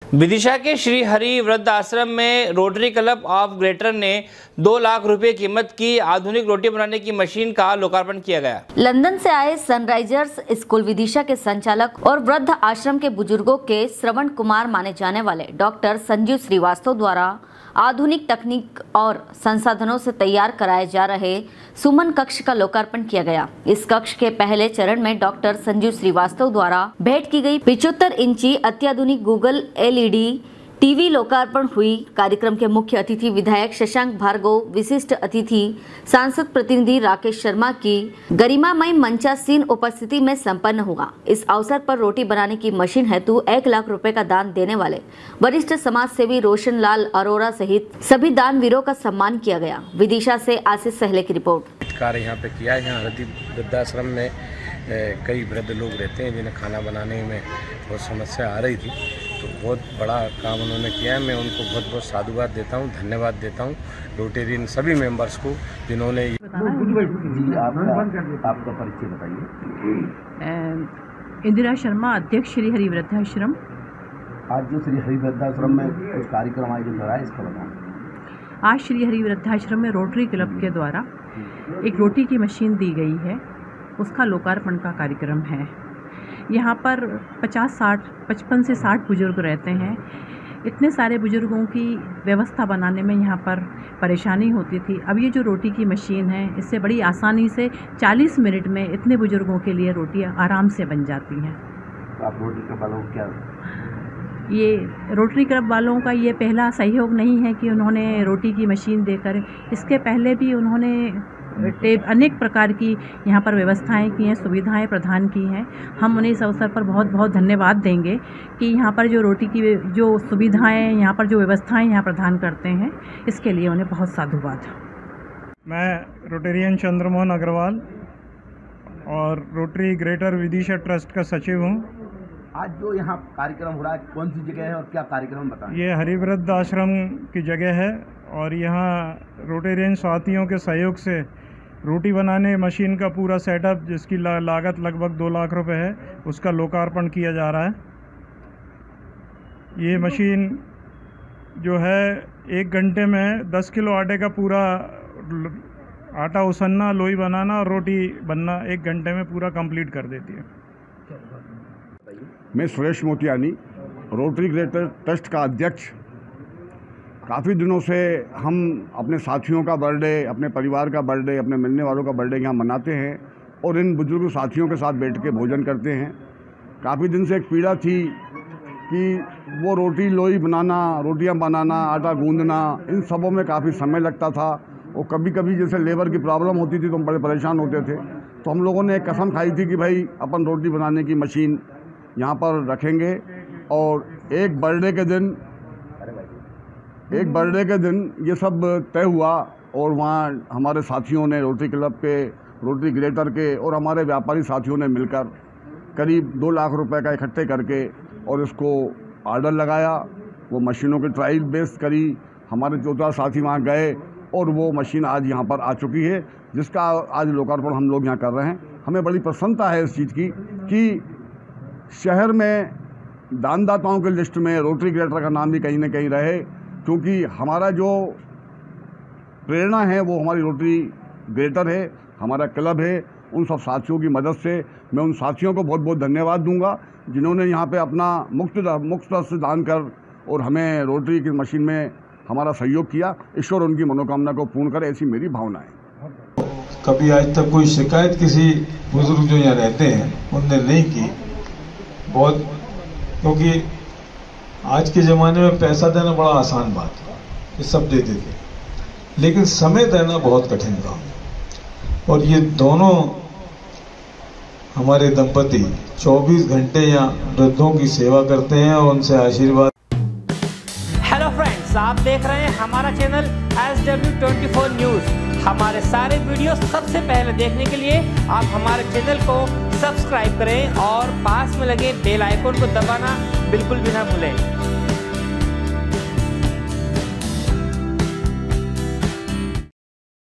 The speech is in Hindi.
विदिशा के श्री हरि वृद्ध आश्रम में रोटरी क्लब ऑफ ग्रेटर ने 2 लाख रुपए कीमत की आधुनिक रोटी बनाने की मशीन का लोकार्पण किया गया। लंदन से आए सनराइजर्स स्कूल विदिशा के संचालक और वृद्ध आश्रम के बुजुर्गों के श्रवण कुमार माने जाने वाले डॉक्टर संजीव श्रीवास्तव द्वारा आधुनिक तकनीक और संसाधनों से तैयार कराए जा रहे सुमन कक्ष का लोकार्पण किया गया। इस कक्ष के पहले चरण में डॉक्टर संजीव श्रीवास्तव द्वारा भेंट की गई 75 इंची अत्याधुनिक गूगल LED टीवी लोकार्पण हुई। कार्यक्रम के मुख्य अतिथि विधायक शशांक भार्गव, विशिष्ट अतिथि सांसद प्रतिनिधि राकेश शर्मा की गरिमामय मंचासीन उपस्थिति में संपन्न हुआ। इस अवसर पर रोटी बनाने की मशीन हेतु 1 लाख रुपए का दान देने वाले वरिष्ठ समाज सेवी रोशन लाल अरोरा सहित सभी दानवीरों का सम्मान किया गया। विदिशा से आशीष सहले की रिपोर्ट। कार्य यहाँ पे किया है। यहाँ वृद्धाश्रम में कई वृद्ध लोग रहते हैं जिन्हें खाना बनाने में बहुत समस्या आ रही थी, तो बहुत बड़ा काम उन्होंने किया है। मैं उनको बहुत बहुत साधुवाद देता हूँ, धन्यवाद देता हूँ रोटेरियन सभी मेंबर्स को जिन्होंने। आपका परिचय बताइए। इंदिरा शर्मा, अध्यक्ष श्री हरि वृद्धाश्रम। आज जो श्री हरि वृद्धाश्रम में कुछ कार्यक्रम आयोजित हो रहा है, इसका बताएं। आज श्री हरि वृद्धाश्रम में रोटरी क्लब के द्वारा एक रोटी की मशीन दी गई है, उसका लोकार्पण का कार्यक्रम है। यहाँ पर 55 से 60 बुजुर्ग रहते हैं। इतने सारे बुजुर्गों की व्यवस्था बनाने में यहाँ पर परेशानी होती थी। अब ये जो रोटी की मशीन है, इससे बड़ी आसानी से 40 मिनट में इतने बुजुर्गों के लिए रोटियाँ आराम से बन जाती हैं। आप रोटरी क्लब वालों को क्या, ये रोटरी क्लब वालों का ये पहला सहयोग नहीं है कि उन्होंने रोटी की मशीन देकर, इसके पहले भी उन्होंने अनेक प्रकार की यहाँ पर व्यवस्थाएं की हैं, सुविधाएं प्रदान की हैं। हम उन्हें इस अवसर पर बहुत बहुत धन्यवाद देंगे कि यहाँ पर जो रोटी की जो सुविधाएं, यहाँ पर जो व्यवस्थाएं यहाँ प्रदान करते हैं, इसके लिए उन्हें बहुत साधुवाद। मैं रोटेरियन चंद्रमोहन अग्रवाल और रोटरी ग्रेटर विदिशा ट्रस्ट का सचिव हूँ। आज जो यहाँ कार्यक्रम हो रहा है, कौन सी जगह है और क्या कार्यक्रम बताएं? ये हरिवृद्ध आश्रम की जगह है और यहाँ रोटेरियन साथियों के सहयोग से रोटी बनाने मशीन का पूरा सेटअप, जिसकी लागत लगभग 2 लाख रुपए है, उसका लोकार्पण किया जा रहा है। ये मशीन जो है 1 घंटे में 10 किलो आटे का पूरा आटा उसनना, लोई बनाना और रोटी बनना 1 घंटे में पूरा कंप्लीट कर देती है। मैं Suresh Motiyani, Rotary Greater Trust का अध्यक्ष। काफ़ी दिनों से हम अपने साथियों का बर्थडे, अपने परिवार का बर्थडे, अपने मिलने वालों का बर्थडे यहाँ मनाते हैं और इन बुजुर्ग साथियों के साथ बैठ के भोजन करते हैं। काफ़ी दिन से एक पीड़ा थी कि वो रोटी लोई बनाना, रोटियाँ बनाना, आटा गूंदना, इन सबों में काफ़ी समय लगता था और कभी कभी जैसे लेबर की प्रॉब्लम होती थी तो हम बड़े परेशान होते थे। तो हम लोगों ने एक कसम खाई थी कि भाई अपन रोटी बनाने की मशीन यहाँ पर रखेंगे और एक बर्थडे के दिन ये सब तय हुआ और वहाँ हमारे साथियों ने, रोटरी क्लब के, रोटरी ग्रेटर के और हमारे व्यापारी साथियों ने मिलकर करीब 2 लाख रुपए का इकट्ठे करके और इसको ऑर्डर लगाया। वो मशीनों की ट्रायल बेस करी। हमारे 2-4 साथी वहाँ गए और वो मशीन आज यहाँ पर आ चुकी है, जिसका आज लोकार्पण हम लोग यहाँ कर रहे हैं। हमें बड़ी प्रसन्नता है इस चीज़ की कि शहर में दानदाताओं की लिस्ट में रोटरी ग्रेटर का नाम भी कहीं ना कहीं रहे, क्योंकि हमारा जो प्रेरणा है वो हमारी रोटरी ग्रेटर है, हमारा क्लब है। उन सब साथियों की मदद से मैं उन साथियों को बहुत बहुत धन्यवाद दूंगा जिन्होंने यहाँ पे अपना मुफ्त से दान कर और हमें रोटरी की मशीन में हमारा सहयोग किया। ईश्वर उनकी मनोकामना को पूर्ण करे, ऐसी मेरी भावना है। कभी आज तक कोई शिकायत किसी बुजुर्ग जो यहाँ रहते हैं उनने नहीं की, बहुत, क्योंकि आज के ज़माने में पैसा देना बड़ा आसान बात है, ये सब दे देते, लेकिन समय देना बहुत कठिन काम है। और ये दोनों हमारे दंपति 24 घंटे यहाँ वृद्धों की सेवा करते हैं और उनसे आशीर्वाद। हेलो फ्रेंड्स, आप देख रहे हैं हमारा चैनल SW24 न्यूज़। हमारे सारे वीडियो सबसे पहले देखने के लिए आप हमारे चैनल को सब्सक्राइब करें और पास में लगे बेल आइकन को दबाना बिल्कुल भी ना भूलें।